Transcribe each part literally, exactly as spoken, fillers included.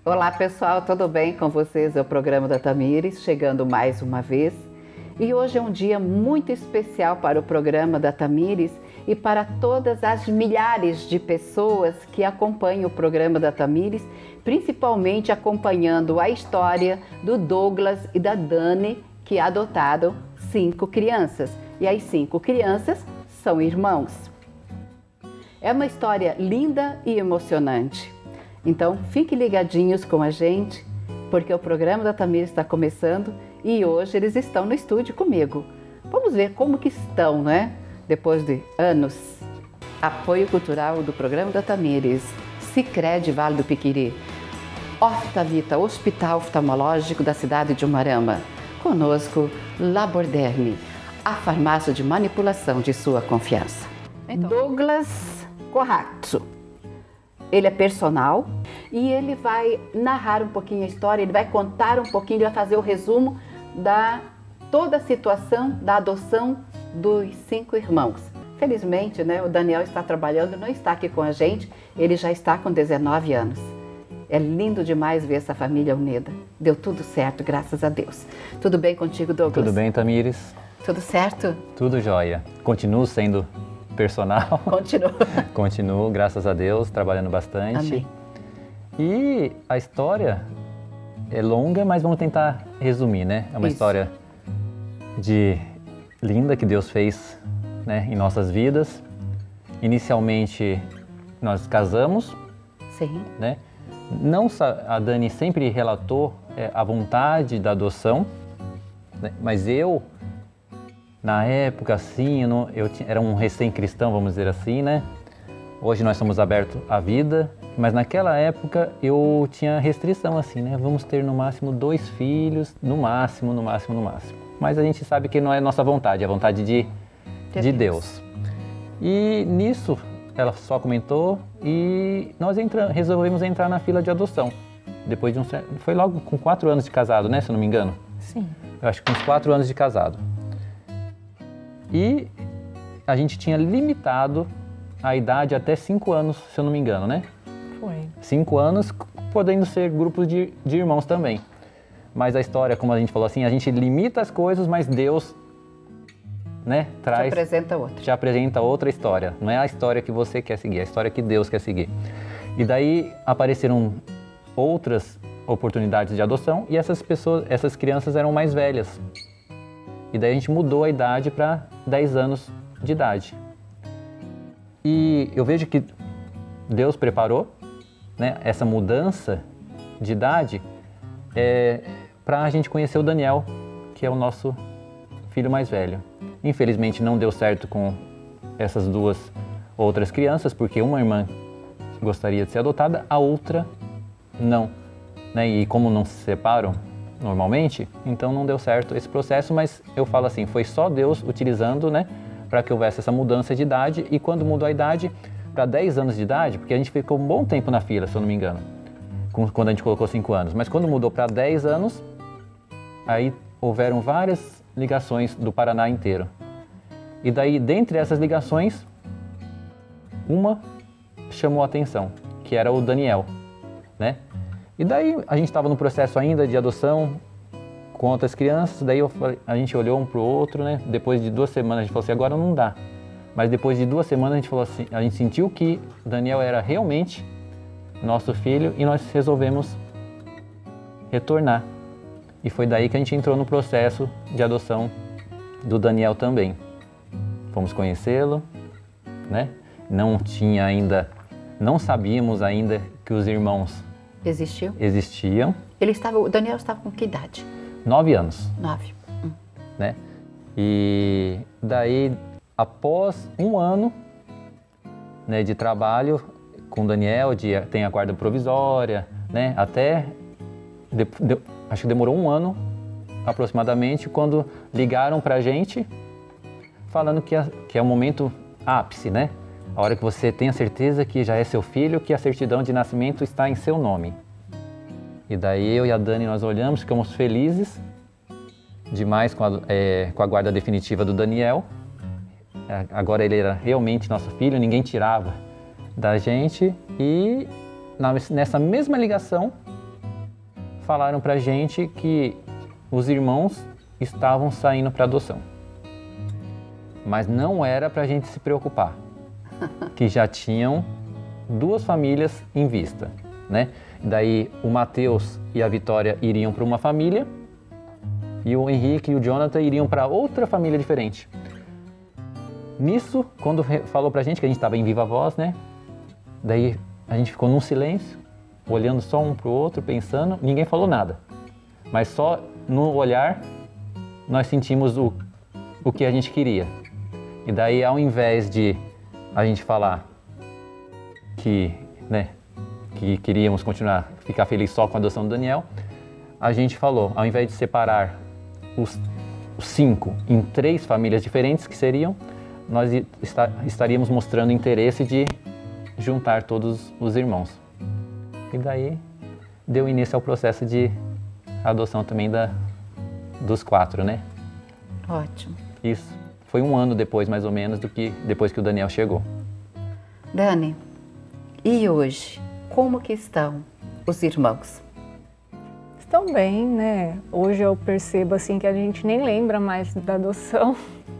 Olá pessoal, tudo bem com vocês? É o programa da Tamires, chegando mais uma vez. E hoje é um dia muito especial para o programa da Tamires e para todas as milhares de pessoas que acompanham o programa da Tamires, principalmente acompanhando a história do Douglas e da Dani, que adotaram cinco crianças. E as cinco crianças são irmãos. É uma história linda e emocionante. Então, fiquem ligadinhos com a gente, porque o programa da Tamires está começando e hoje eles estão no estúdio comigo. Vamos ver como que estão, né? Depois de anos. Apoio cultural do programa da Tamires, Sicredi Vale do Piquiri, Oftavita, Hospital Oftalmológico da cidade de Umuarama. Conosco, Laborderme, a farmácia de manipulação de sua confiança. Então, Douglas Corrazzo. Ele é personal e ele vai narrar um pouquinho a história, ele vai contar um pouquinho, ele vai fazer o resumo da toda a situação da adoção dos cinco irmãos. Felizmente, né, o Daniel está trabalhando, não está aqui com a gente, ele já está com dezenove anos. É lindo demais ver essa família unida. Deu tudo certo, graças a Deus. Tudo bem contigo, Douglas? Tudo bem, Tamires? Tudo certo? Tudo jóia. Continuo sendo personal. Continuo. Continuo, graças a Deus, trabalhando bastante. Amém. E a história é longa, mas vamos tentar resumir, né? É uma Isso. história de linda que Deus fez, né, em nossas vidas. Inicialmente, nós casamos, Sim. né? Não a Dani sempre relatou é, a vontade da adoção, né? Mas eu, na época, assim, eu, não, eu tinha, era um recém-cristão, vamos dizer assim, né? Hoje nós somos abertos à vida, mas naquela época eu tinha restrição, assim, né? Vamos ter no máximo dois filhos, no máximo, no máximo, no máximo. Mas a gente sabe que não é nossa vontade, é a vontade de, de, de Deus. Deus. E nisso, ela só comentou e nós entra, resolvemos entrar na fila de adoção. Depois de um foi logo com quatro anos de casado, né? Se eu não me engano. Sim. Eu acho que com uns quatro anos de casado. E a gente tinha limitado a idade até cinco anos, se eu não me engano, né? Foi. Cinco anos, podendo ser grupos de, de irmãos também. Mas a história, como a gente falou assim, a gente limita as coisas, mas Deus, né, traz... Te apresenta outra. Te apresenta outra história. Não é a história que você quer seguir, é a história que Deus quer seguir. E daí apareceram outras oportunidades de adoção e essas pessoas, essas crianças eram mais velhas. E daí a gente mudou a idade para dez anos de idade. E eu vejo que Deus preparou, né, essa mudança de idade é, para a gente conhecer o Daniel, que é o nosso filho mais velho. Infelizmente não deu certo com essas duas outras crianças, porque uma irmã gostaria de ser adotada, a outra não. Né? E como não se separam normalmente, então não deu certo esse processo, mas eu falo assim, foi só Deus utilizando, né, para que houvesse essa mudança de idade. E quando mudou a idade para dez anos de idade, porque a gente ficou um bom tempo na fila, se eu não me engano, quando a gente colocou cinco anos, mas quando mudou para dez anos, aí houveram várias ligações do Paraná inteiro. E daí, dentre essas ligações, uma chamou a atenção, que era o Daniel, né? E daí a gente estava no processo ainda de adoção com outras crianças, daí eu falei, a gente olhou um pro outro, né? Depois de duas semanas a gente falou assim, agora não dá. Mas depois de duas semanas a gente falou assim, a gente sentiu que Daniel era realmente nosso filho e nós resolvemos retornar. E foi daí que a gente entrou no processo de adoção do Daniel também. Fomos conhecê-lo, né? Não tinha ainda, não sabíamos ainda que os irmãos Existiu? existiam. Ele estava, o Daniel estava com que idade? Nove anos. Nove. Hum. Né? E daí, após um ano, né, de trabalho com o Daniel, de, tem a guarda provisória, né? Até, de, de, acho que demorou um ano aproximadamente, quando ligaram pra gente, falando que é, que é o momento ápice, né? A hora que você tem a certeza que já é seu filho, que a certidão de nascimento está em seu nome. E daí eu e a Dani, nós olhamos, ficamos felizes demais com a, é, com a guarda definitiva do Daniel. Agora ele era realmente nosso filho, ninguém tirava da gente. E na, nessa mesma ligação, falaram pra gente que os irmãos estavam saindo para adoção. Mas não era pra gente se preocupar, que já tinham duas famílias em vista, né? Daí o Mateus e a Vitória iriam para uma família e o Henrique e o Jonathan iriam para outra família diferente. Nisso, quando falou pra gente que a gente estava em viva voz, né? Daí a gente ficou num silêncio, olhando só um pro outro, pensando, ninguém falou nada. Mas só no olhar nós sentimos o, o que a gente queria. E daí, ao invés de a gente falar que, né, que queríamos continuar, ficar feliz só com a adoção do Daniel, a gente falou, ao invés de separar os, os cinco em três famílias diferentes que seriam, nós está, estaríamos mostrando interesse de juntar todos os irmãos. E daí deu início ao processo de adoção também da, dos quatro, né? Ótimo. Isso. Foi um ano depois, mais ou menos, do que depois que o Daniel chegou. Dani, e hoje, como que estão os irmãos? Estão bem, né? Hoje eu percebo assim que a gente nem lembra mais da adoção.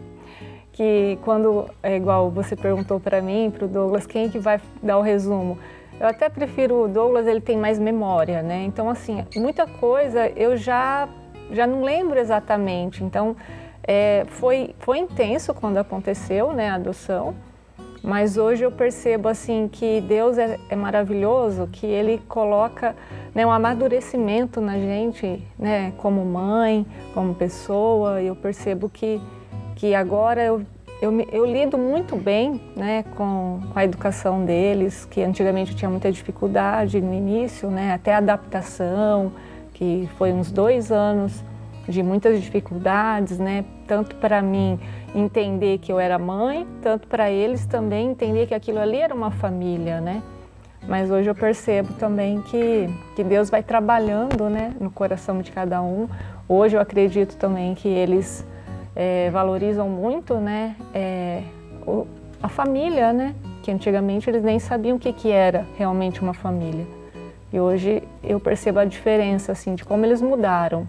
Que quando, é igual você perguntou para mim, para o Douglas, quem que vai dar o resumo? Eu até prefiro o Douglas, ele tem mais memória, né? Então, assim, muita coisa eu já, já não lembro exatamente. Então, é, foi, foi intenso quando aconteceu, né, a adoção. Mas hoje eu percebo, assim, que Deus é, é maravilhoso, que Ele coloca, né, um amadurecimento na gente, né, como mãe, como pessoa. E eu percebo que, que agora eu Eu, eu lido muito bem, né, com, com a educação deles, que antigamente eu tinha muita dificuldade no início, né, até a adaptação, que foi uns dois anos de muitas dificuldades, né, tanto para mim entender que eu era mãe, tanto para eles também entender que aquilo ali era uma família, né. Mas hoje eu percebo também que, que Deus vai trabalhando, né, no coração de cada um. Hoje eu acredito também que eles É, valorizam muito, né, é, o, a família, né, que antigamente eles nem sabiam o que, que era realmente uma família. E hoje eu percebo a diferença, assim, de como eles mudaram.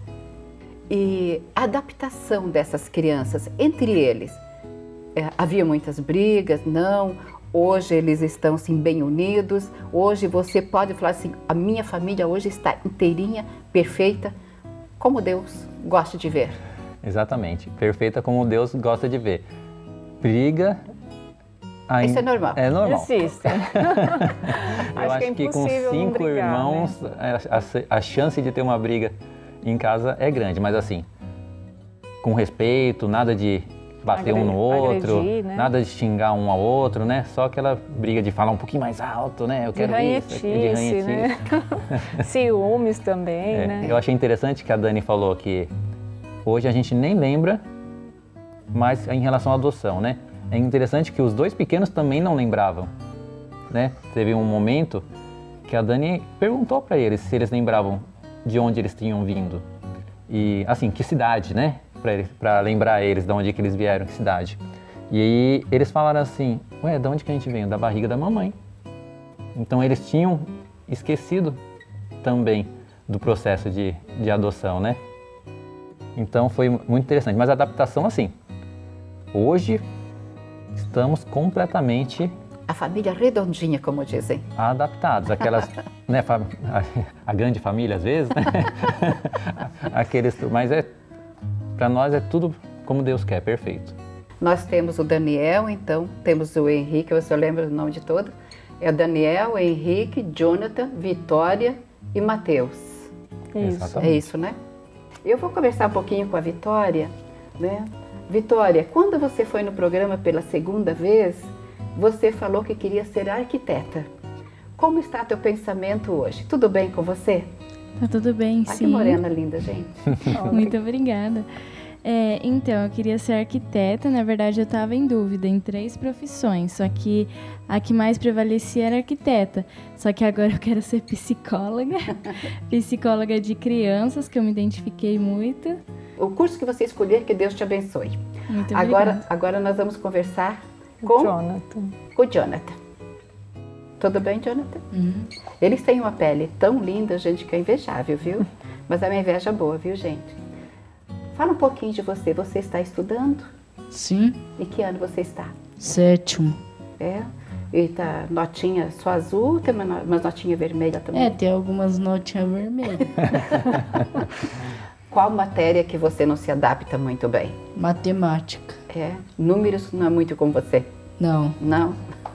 E a adaptação dessas crianças entre eles, é, havia muitas brigas? Não? Hoje eles estão, assim, bem unidos? Hoje você pode falar assim, a minha família hoje está inteirinha, perfeita, como Deus gosta de ver? Exatamente, perfeita como Deus gosta de ver. Briga... Ainda... Isso é normal. É normal. Existe. Eu acho, acho que, que com cinco brigar, irmãos, né? a, a chance de ter uma briga em casa é grande, mas assim, com respeito, nada de bater Agre... um no outro, agredir, né? Nada de xingar um ao outro, né? Só aquela briga de falar um pouquinho mais alto, né? Eu quero de ranhetice, isso, de ranhetice. Né? Ciúmes também, é, né? Eu achei interessante que a Dani falou que hoje a gente nem lembra, mas em relação à adoção, né? É interessante que os dois pequenos também não lembravam, né? Teve um momento que a Dani perguntou para eles se eles lembravam de onde eles tinham vindo. E, assim, que cidade, né? Para lembrar eles de onde que eles vieram, que cidade. E aí eles falaram assim, ué, de onde que a gente veio? Da barriga da mamãe. Então eles tinham esquecido também do processo de, de adoção, né? Então foi muito interessante, mas a adaptação assim, hoje estamos completamente... A família redondinha, como dizem. Adaptados, aquelas, né, a, a grande família às vezes, né? Aqueles, mas é, para nós é tudo como Deus quer, perfeito. Nós temos o Daniel, então, temos o Henrique, você lembra o nome de todo? É o Daniel, Henrique, Jonathan, Vitória e Mateus. Isso. É isso, né? Eu vou conversar um pouquinho com a Vitória, né? Vitória, quando você foi no programa pela segunda vez, você falou que queria ser arquiteta. Como está teu pensamento hoje? Tudo bem com você? Tá tudo bem, ah, sim. Que morena linda, gente. Muito obrigada. É, então, eu queria ser arquiteta. Na verdade, eu estava em dúvida em três profissões, só que a que mais prevalecia era arquiteta. Só que agora eu quero ser psicóloga, psicóloga de crianças, que eu me identifiquei muito. O curso que você escolher, que Deus te abençoe. Muito agora, obrigada. agora nós vamos conversar com Jonathan. com o Jonathan. Tudo bem, Jonathan? Uhum. Eles têm uma pele tão linda, gente, que é invejável, viu? Mas é uma inveja boa, viu, gente? Fala um pouquinho de você. Você está estudando? Sim. E que ano você está? Sétimo. É? E tá notinha só azul, tem uma, no- umas notinhas vermelhas também? É, tem algumas notinhas vermelhas. Qual matéria que você não se adapta muito bem? Matemática. É? Números não é muito com você? Não. Não?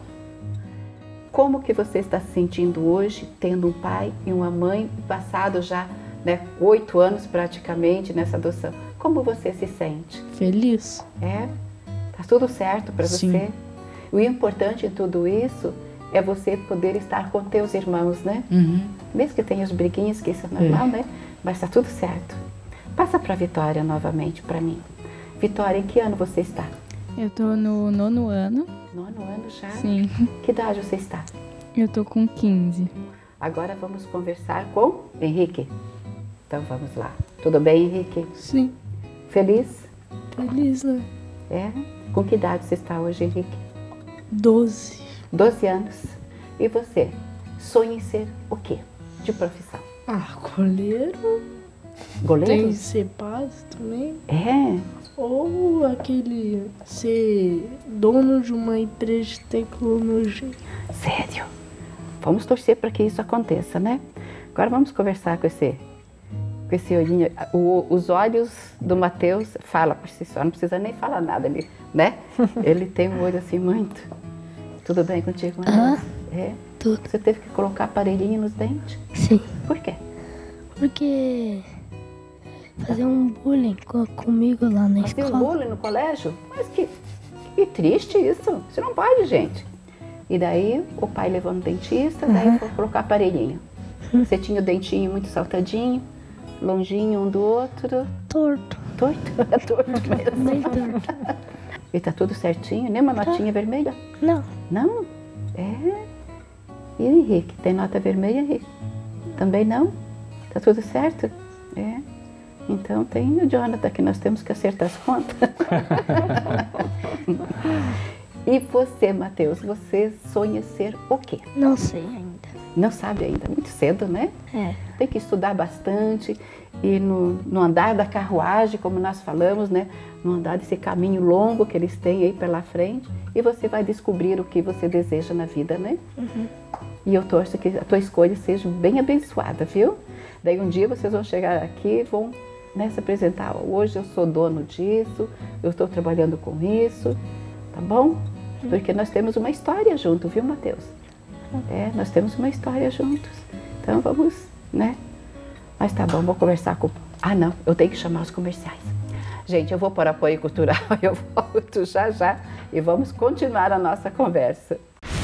Como que você está se sentindo hoje, tendo um pai e uma mãe, passado já né, oito anos praticamente nessa adoção? Como você se sente? Feliz. É? Tá tudo certo para Sim. você? O importante em tudo isso é você poder estar com teus irmãos, né? Uhum. Mesmo que tenha as briguinhas, que isso é normal, né? Mas tá tudo certo. Passa para Vitória novamente para mim. Vitória, em que ano você está? Eu tô no nono ano. Nono ano já? Sim. Que idade você está? Eu tô com quinze. Agora vamos conversar com Henrique. Então vamos lá. Tudo bem, Henrique? Sim. Feliz? Feliz, né? É? Com que idade você está hoje, Henrique? Doze. doze anos. E você? Sonha em ser o quê? De profissão? Ah, goleiro. Goleiro? Tem ser padre também. É? Ou aquele ser dono de uma empresa de tecnologia. Sério? Vamos torcer para que isso aconteça, né? Agora vamos conversar com esse, com esse olhinho. O- os olhos do Mateus fala por si só, não precisa nem falar nada ali, né? Ele tem um olho assim muito. Tudo bem contigo, Mateus? Aham. É? Tudo. Você teve que colocar aparelhinho nos dentes? Sim, Por quê? porque fazer um bullying co- comigo lá na Fazer escola. bullying no colégio? Mas que, que triste isso. Isso não pode, gente. E daí o pai levou no dentista, daí foi colocar aparelhinho. Você tinha o dentinho muito saltadinho, longinho um do outro. Torto, Torto? É torto mesmo. bem torto. E tá tudo certinho? Nem uma notinha vermelha? Não, Não? É. E o Henrique? Tem nota vermelha, Henrique? Também não? Tá tudo certo? É. Então tem o Jonathan que nós temos que acertar as contas. E você, Mateus, você sonha ser o quê? não sei ainda. Não sabe ainda, muito cedo, né? É, Tem que estudar bastante e no, no andar da carruagem, como nós falamos, né? No andar desse caminho longo que eles têm aí pela frente, e você vai descobrir o que você deseja na vida, né? E eu torço que a tua escolha seja bem abençoada, viu? Daí um dia vocês vão chegar aqui e vão né, se apresentar. Hoje eu sou dono disso, eu estou trabalhando com isso, tá bom? Porque nós temos uma história junto, viu, Mateus? É, nós temos uma história juntos. Então vamos, né? Mas tá bom, vou conversar com... Ah, não, eu tenho que chamar os comerciais. Gente, eu vou para apoio cultural, eu volto já já e vamos continuar a nossa conversa.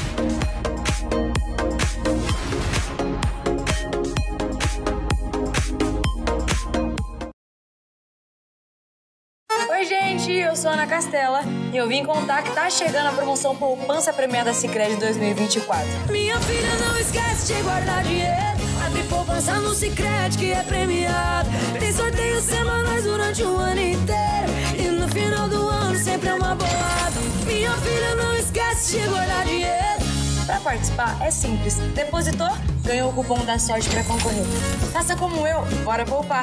Oi, gente, eu sou a Ana Castela e eu vim contar que tá chegando a promoção Poupança Premiada Sicredi dois mil e vinte e quatro. Minha filha, não esquece de guardar dinheiro. Abre poupança no Sicredi que é premiado. Tem sorteios semanais durante o ano inteiro. E no final do ano sempre é uma bolada. Minha filha, não esquece de guardar dinheiro. Pra participar é simples. Depositou, ganhou o cupom da sorte pra concorrer. Faça como eu, bora poupar.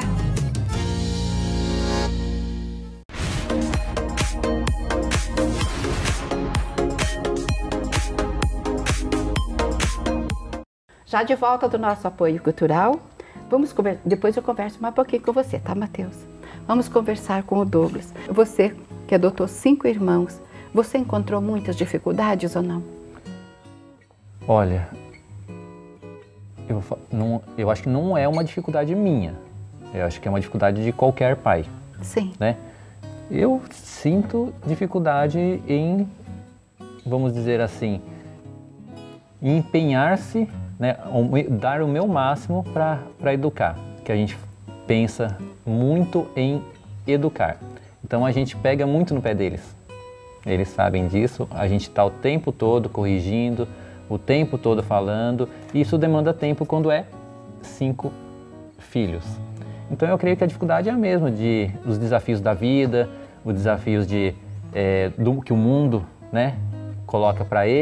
Já de volta do nosso apoio cultural, vamos conver... depois eu converso mais um pouquinho com você, tá, Mateus? Vamos conversar com o Douglas. Você que adotou cinco irmãos, você encontrou muitas dificuldades ou não? Olha, eu, fa- não, eu acho que não é uma dificuldade minha. Eu acho que é uma dificuldade de qualquer pai, Sim. né? Eu sinto dificuldade em, vamos dizer assim, em empenhar-se, né, o- dar o meu máximo para educar, que a gente pensa muito em educar. Então a gente pega muito no pé deles. Eles sabem disso, a gente está o tempo todo corrigindo, o tempo todo falando, e isso demanda tempo quando é cinco filhos. Então eu creio que a dificuldade é a mesma, de, dos desafios da vida, os desafios de, é, do que o mundo, né, coloca para eles,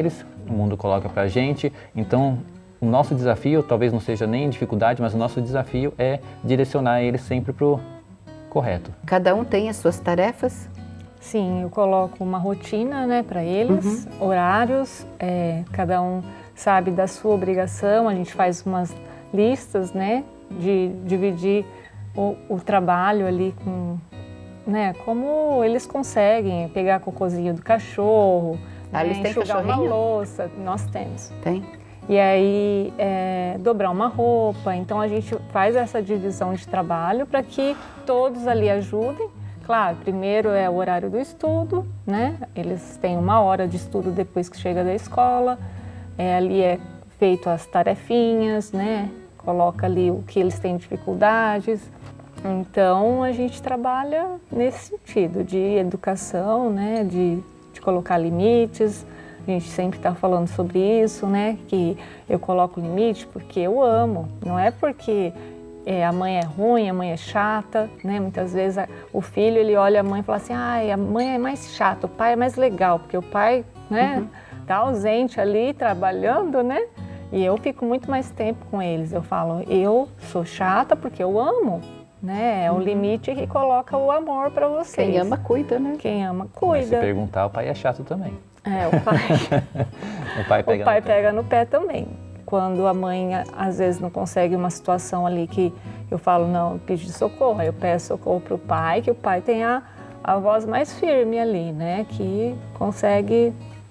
o mundo coloca pra gente. Então, o nosso desafio, talvez não seja nem dificuldade, mas o nosso desafio é direcionar eles sempre pro correto. Cada um tem as suas tarefas? Sim, eu coloco uma rotina, né, para eles, uhum. horários, é, cada um sabe da sua obrigação, a gente faz umas listas, né, de dividir o, o trabalho ali com, né, como eles conseguem pegar cocôzinho do cachorro, ah, né, eles têm enxugar uma louça, nós temos. Tem. E aí, é, dobrar uma roupa, então a gente faz essa divisão de trabalho para que todos ali ajudem. Claro, primeiro é o horário do estudo, né? Eles têm uma hora de estudo depois que chega da escola. É, ali é feito as tarefinhas, né? Coloca ali o que eles têm dificuldades. Então, a gente trabalha nesse sentido de educação, né? De, de colocar limites. A gente sempre está falando sobre isso, né? Que eu coloco limite porque eu amo, não é porque... É, a mãe é ruim, a mãe é chata, né? Muitas vezes a, o filho ele olha a mãe e fala assim, ah, a mãe é mais chata, o pai é mais legal, porque o pai, né, uhum. tá ausente ali trabalhando, né? E eu fico muito mais tempo com eles. Eu falo, eu sou chata porque eu amo, né? É o limite que coloca o amor para vocês. Quem ama cuida, né? Quem ama cuida. Mas se perguntar, o pai é chato também. É, o pai. o pai pega, o pai no, pega pé. no pé também. Quando a mãe, às vezes, não consegue uma situação ali que eu falo, não, pedi socorro, aí eu peço socorro para o pai, que o pai tem a, a voz mais firme ali, né? Que consegue,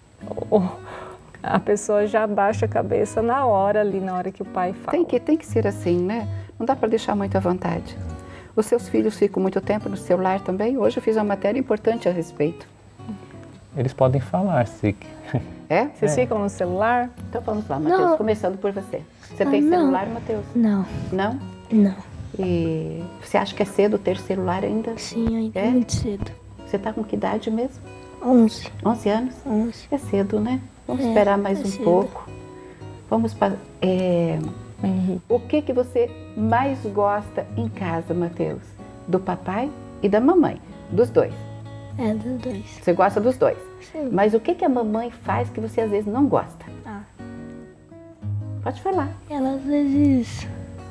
a pessoa já baixa a cabeça na hora ali, na hora que o pai fala. Tem que, tem que ser assim, né? Não dá para deixar muito à vontade. Os seus filhos ficam muito tempo no celular também? Hoje eu fiz uma matéria importante a respeito. Eles podem falar, se... É? Vocês é. ficam no celular? Então vamos lá, Matheus, começando por você. Você ah, tem não. celular, Matheus? Não. Não? Não. E você acha que é cedo ter celular ainda? Sim, ainda é é muito cedo. Você tá com que idade mesmo? onze. onze anos? onze. É cedo, né? Vamos é, esperar mais é um cedo. pouco. Vamos para... É... Uhum. O que, que você mais gosta em casa, Matheus? Do papai e da mamãe? Dos dois? É, dos dois. Você gosta dos dois? Sim. Mas o que, que a mamãe faz que você às vezes não gosta? Ah. Pode falar. Ela às vezes...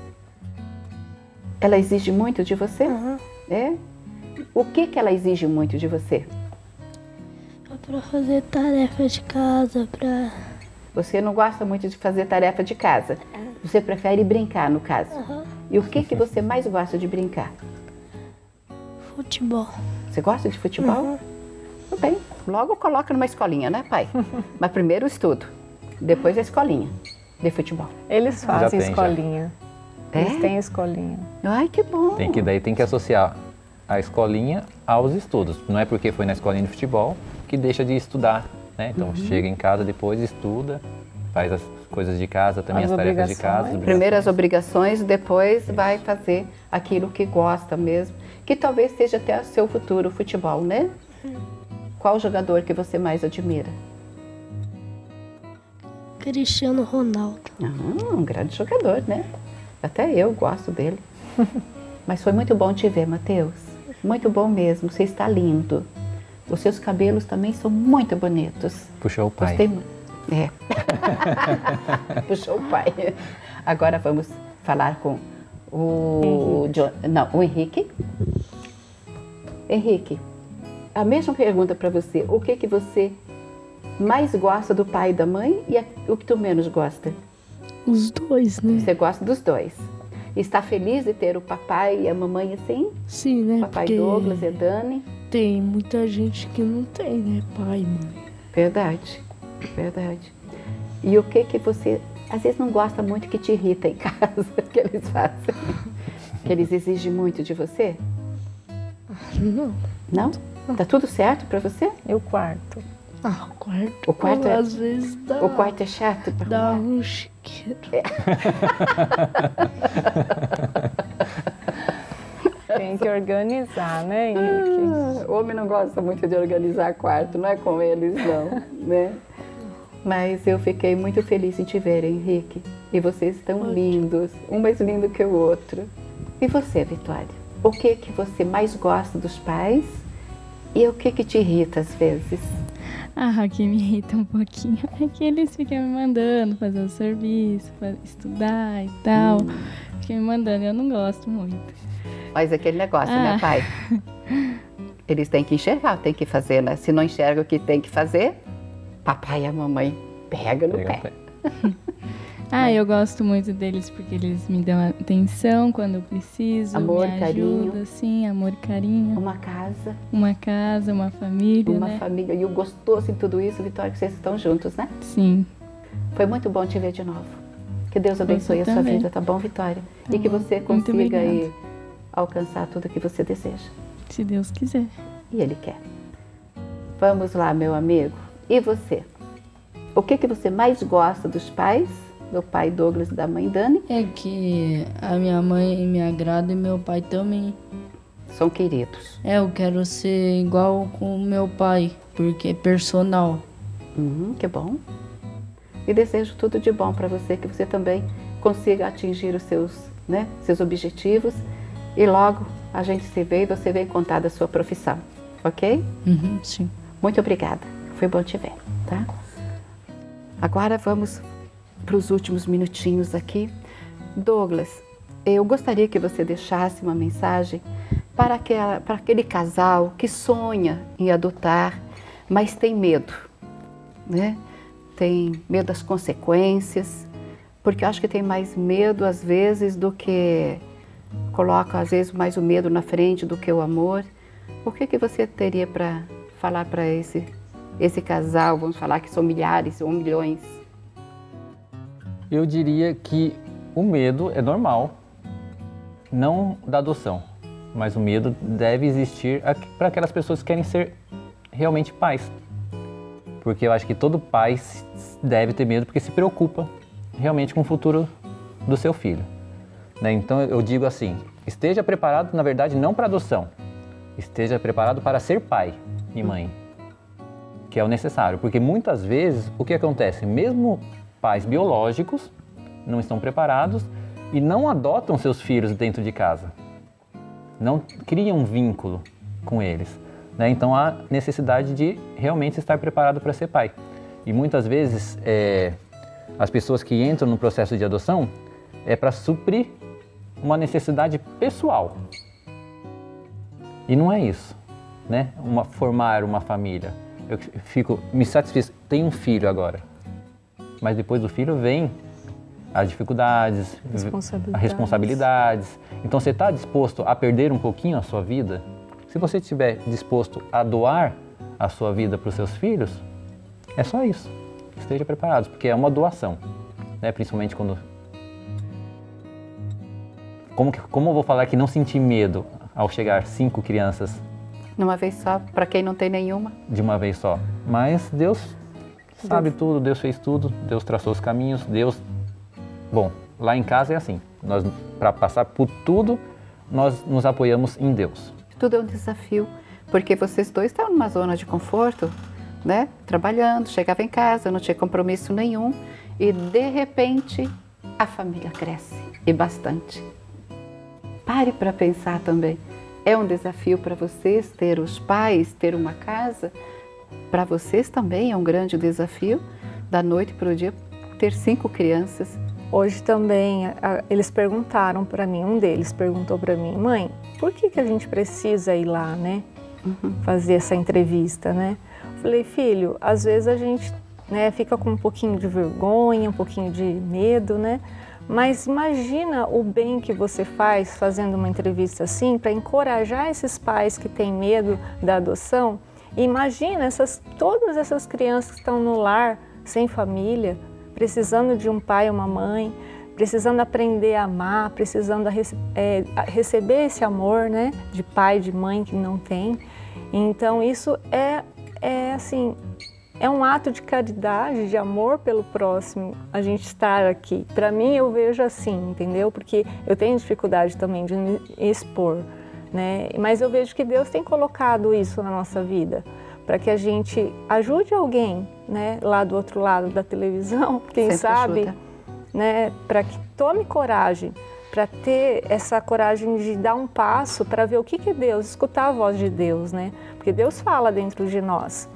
Ela exige muito de você? Uhum. É? O que, que ela exige muito de você? Pra fazer tarefa de casa, pra... Você não gosta muito de fazer tarefa de casa? É. Você prefere brincar, no caso? Uhum. E o que, que você mais gosta de brincar? Futebol. Você gosta de futebol? Uhum. Tudo bem. Logo coloca numa escolinha, né, pai? Mas primeiro o estudo, depois a escolinha de futebol. Eles fazem tem, escolinha. Já. Eles É? têm escolinha. Ai, que bom. Tem que, daí tem que associar a escolinha aos estudos. Não é porque foi na escolinha de futebol que deixa de estudar, né? Então uhum. chega em casa depois, estuda, faz as coisas de casa também, as, as tarefas de casa. As Primeiro as obrigações, depois Isso. vai fazer aquilo que gosta mesmo. Que talvez seja até o seu futuro, o futebol, né? Uhum. Qual jogador que você mais admira? Cristiano Ronaldo. Ah, um grande jogador, né? Até eu gosto dele. Mas foi muito bom te ver, Matheus. Muito bom mesmo, você está lindo. Os seus cabelos também são muito bonitos. Puxou o pai. Gostei muito. É. Puxou o pai. Agora vamos falar com o... John... Não, o Henrique. Henrique, a mesma pergunta para você. O que que você mais gosta do pai e da mãe e o que tu menos gosta? Os dois, né? Você gosta dos dois. Está feliz de ter o papai e a mamãe assim? Sim, né? Papai Porque Douglas e Dani? Tem muita gente que não tem, né? Pai e mãe. Verdade, verdade. E o que que você, às vezes, não gosta muito que te irrita em casa, que eles fazem? Que eles exigem muito de você? Não. Não? Tá tudo certo pra você? E o quarto? Ah, o quarto. O quarto é... Às vezes dá... O quarto é chato pra Dá arrumar? um chiqueiro. É. Tem que organizar, né, Henrique? Ah, o homem não gosta muito de organizar quarto, não é com eles não, né? Mas eu fiquei muito feliz em te ver, Henrique. E vocês estão Ótimo. lindos, um mais lindo que o outro. E você, Vitória? O que que você mais gosta dos pais e o que que te irrita às vezes? Ah, o que me irrita um pouquinho é que eles ficam me mandando fazer o serviço, fa- estudar e tal. Hum. Ficam me mandando, eu não gosto muito. Mas aquele negócio, Ah. né, pai? Eles têm que enxergar, tem que fazer, né? Se não enxerga o que tem que fazer, papai e a mamãe pega no Pega pé. no pé. Ah, eu gosto muito deles porque eles me dão atenção quando eu preciso, Amor, me carinho. ajuda, sim, amor, carinho. Uma casa, Uma casa, uma família, uma né? família. E o gostoso em tudo isso, Vitória, que vocês estão juntos, né? Sim. Foi muito bom te ver de novo. Que Deus abençoe Você a sua também. vida, tá bom, Vitória? Tá e que bom. você Muito consiga aí obrigada. alcançar tudo que você deseja. Se Deus quiser. E Ele quer. Vamos lá, meu amigo. E você? O que, que você mais gosta dos pais? Do pai Douglas e da mãe Dani? É que a minha mãe me agrada e meu pai também. São queridos. É, eu quero ser igual com o meu pai, porque é personal. Uhum, que bom. E desejo tudo de bom para você, que você também consiga atingir os seus, né, seus objetivos. E logo a gente se vê e você vem contar da sua profissão, ok? Uhum, sim. Muito obrigada. Foi bom te ver, tá? Agora vamos para os últimos minutinhos aqui. Douglas, eu gostaria que você deixasse uma mensagem para, aquela, para aquele casal que sonha em adotar, mas tem medo, né? Tem medo das consequências, porque eu acho que tem mais medo às vezes do que... coloca às vezes mais o medo na frente do que o amor. O que, que você teria para falar para esse, esse casal? Vamos falar que são milhares ou milhões. Eu diria que o medo é normal, não da adoção, mas o medo deve existir para aquelas pessoas que querem ser realmente pais. Porque eu acho que todo pai deve ter medo porque se preocupa realmente com o futuro do seu filho. Né? Então eu digo assim, esteja preparado, na verdade, não para adoção, esteja preparado para ser pai e mãe, que é o necessário. Porque muitas vezes, o que acontece? Mesmo pais biológicos não estão preparados e não adotam seus filhos dentro de casa, não criam um vínculo com eles. Né? Então há necessidade de realmente estar preparado para ser pai. E muitas vezes é, as pessoas que entram no processo de adoção é para suprir uma necessidade pessoal. E não é isso, né? Uma, formar uma família. Eu fico me satisfeito, tenho um filho agora. Mas depois do filho vem as dificuldades, Responsabilidades. as responsabilidades. Então você está disposto a perder um pouquinho a sua vida? Se você estiver disposto a doar a sua vida para os seus filhos, é só isso. Esteja preparado, porque é uma doação, né? Principalmente quando... Como, que, como eu vou falar que não senti medo ao chegar cinco crianças Numa vez só, para quem não tem nenhuma. de uma vez só? Mas Deus sabe tudo, Deus fez tudo, Deus traçou os caminhos, Deus... Bom, lá em casa é assim, nós, para passar por tudo, nós nos apoiamos em Deus. Tudo é um desafio, porque vocês dois estão numa zona de conforto, né? Trabalhando, chegava em casa, não tinha compromisso nenhum e de repente a família cresce, e bastante. Pare para pensar também, é um desafio para vocês ter os pais, ter uma casa? Para vocês também é um grande desafio, da noite para o dia, ter cinco crianças. Hoje também, a- eles perguntaram para mim, um deles perguntou para mim, mãe, por que que a gente precisa ir lá, né? Fazer essa entrevista, né? Falei, filho, às vezes a gente, né, fica com um pouquinho de vergonha, um pouquinho de medo, né? Mas imagina o bem que você faz fazendo uma entrevista assim para encorajar esses pais que têm medo da adoção. E imagina essas, todas essas crianças que estão no lar, sem família, precisando de um pai ou uma mãe, precisando aprender a amar, precisando a rece- é, a receber esse amor, né, de pai, de mãe que não tem. Então isso é, é assim, é um ato de caridade, de amor pelo próximo, a gente estar aqui. Para mim eu vejo assim, entendeu? Porque eu tenho dificuldade também de me expor, né? Mas eu vejo que Deus tem colocado isso na nossa vida, para que a gente ajude alguém, né, lá do outro lado da televisão, quem Sempre sabe, ajuda. né, para que tome coragem, para ter essa coragem de dar um passo para ver o que que é Deus, escutar a voz de Deus, né? Porque Deus fala dentro de nós.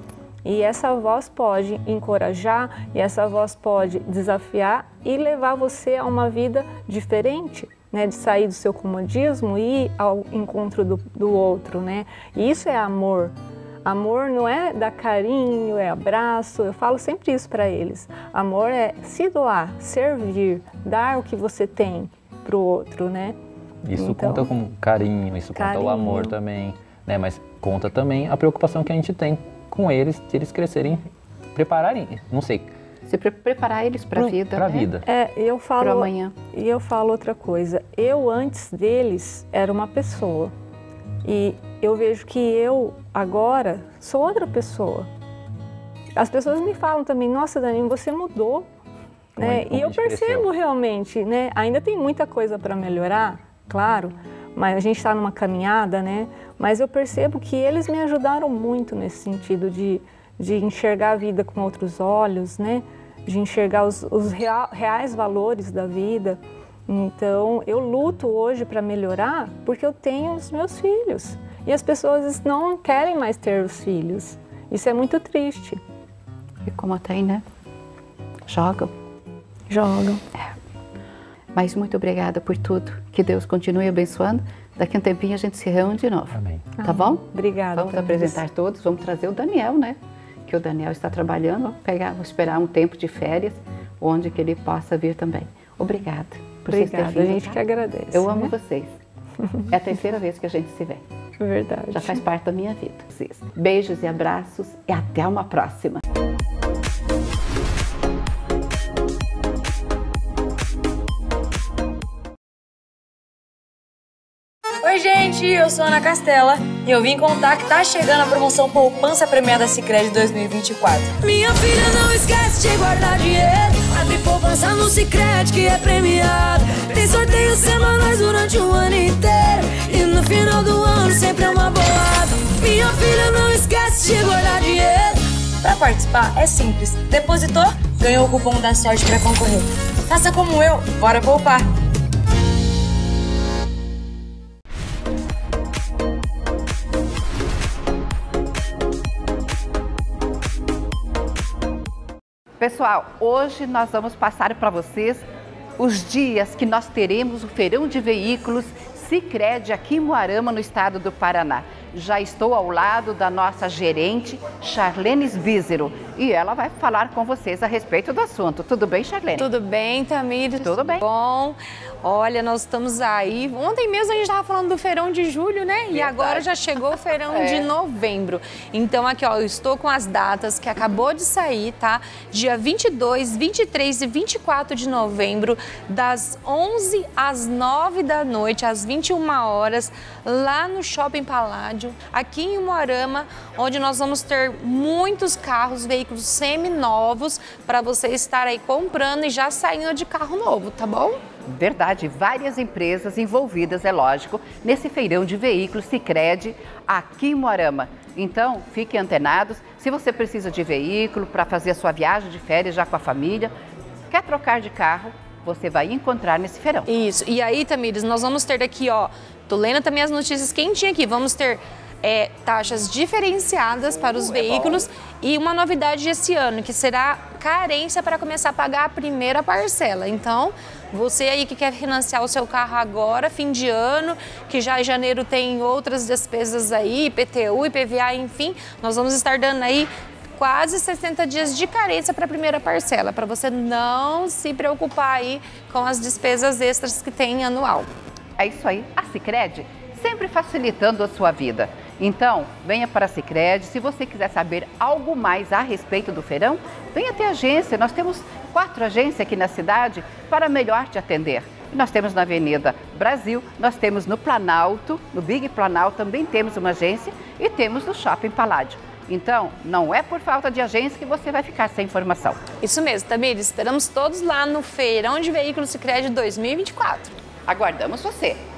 E essa voz pode encorajar, e essa voz pode desafiar e levar você a uma vida diferente, né? De sair do seu comodismo e ir ao encontro do, do outro, né? E isso é amor. Amor não é dar carinho, é abraço, eu falo sempre isso para eles. Amor é se doar, servir, dar o que você tem para o outro, né? Isso então, conta com carinho, isso carinho. conta o amor também, né? Mas conta também a preocupação que a gente tem com eles, de eles crescerem, prepararem, não sei. Se pre preparar eles para a vida, Para a né? vida. É, eu falo, Pro amanhã. E eu falo outra coisa, eu antes deles era uma pessoa. E eu vejo que eu, agora, sou outra pessoa. As pessoas me falam também, nossa, Dani, você mudou. Como Né? é- como E eu a gente percebo cresceu. realmente, né? Ainda tem muita coisa para melhorar, claro, mas a gente está numa caminhada, né? Mas eu percebo que eles me ajudaram muito nesse sentido de, de enxergar a vida com outros olhos, né? De enxergar os, os real, reais valores da vida. Então, eu luto hoje para melhorar porque eu tenho os meus filhos. E as pessoas não querem mais ter os filhos. Isso é muito triste. E como tem, né? Jogam. Jogam. Mas muito obrigada por tudo. Que Deus continue abençoando. Daqui a um tempinho a gente se reúne de novo. Amém. Tá bom? Obrigada. Vamos Tamires. apresentar todos. Vamos trazer o Daniel, né? Que o Daniel está trabalhando. Vamos pegar, vamos esperar um tempo de férias, onde que ele possa vir também. Obrigada por vocês terem Obrigada, vindo, a gente tá? que agradece. Eu amo né? vocês. É a terceira vez que a gente se vê. Verdade. Já faz parte da minha vida. Beijos e abraços e até uma próxima. Oi gente, eu sou a Ana Castela e eu vim contar que tá chegando a promoção Poupança Premiada Sicredi dois mil e vinte e quatro. Minha filha, não esquece de guardar dinheiro. Abre poupança no Sicredi que é premiado. Tem sorteios semanais durante o ano inteiro. E no final do ano sempre é uma boada. Minha filha, não esquece de guardar dinheiro. Para participar é simples. Depositou, ganhou o cupom da sorte para concorrer. Faça como eu, bora poupar! Pessoal, hoje nós vamos passar para vocês os dias que nós teremos o feirão de veículos Sicredi aqui em Umuarama, no estado do Paraná. Já estou ao lado da nossa gerente, Charlene Sbízero, e ela vai falar com vocês a respeito do assunto. Tudo bem, Charlene? Tudo bem, Tamires? Tudo bem. Bom, olha, nós estamos aí. Ontem mesmo a gente estava falando do feirão de julho, né? Verdade. E agora já chegou o feirão É. de novembro. Então aqui, ó, eu estou com as datas que acabou de sair, tá? Dia vinte e dois, vinte e três e vinte e quatro de novembro, das onze às nove da noite, às vinte e uma horas, lá no Shopping Paládio, aqui em Umuarama, onde nós vamos ter muitos carros, veículos semi-novos, para você estar aí comprando e já saindo de carro novo, tá bom? Verdade, várias empresas envolvidas, é lógico, nesse feirão de veículos Sicredi aqui em Umuarama. Então, fiquem antenados. Se você precisa de veículo para fazer a sua viagem de férias já com a família, quer trocar de carro, você vai encontrar nesse feirão. Isso. E aí, Tamires, nós vamos ter daqui, ó, tô lendo também as notícias quentinhas aqui, vamos ter é, taxas diferenciadas para os Uh, veículos é e uma novidade esse ano, que será carência para começar a pagar a primeira parcela. Então, você aí que quer financiar o seu carro agora, fim de ano, que já em janeiro tem outras despesas aí, I P T U, I P V A, enfim, nós vamos estar dando aí quase sessenta dias de carência para a primeira parcela, para você não se preocupar aí com as despesas extras que tem anual. É isso aí, a Sicredi sempre facilitando a sua vida. Então, venha para a Sicredi. Se você quiser saber algo mais a respeito do feirão, venha até a agência. Nós temos quatro agências aqui na cidade para melhor te atender. Nós temos na Avenida Brasil, nós temos no Planalto, no Big Planalto também temos uma agência e temos no Shopping Paládio. Então, não é por falta de agência que você vai ficar sem informação. Isso mesmo, Tamires. Esperamos todos lá no Feirão de Veículos Sicredi dois mil e vinte e quatro. Aguardamos você!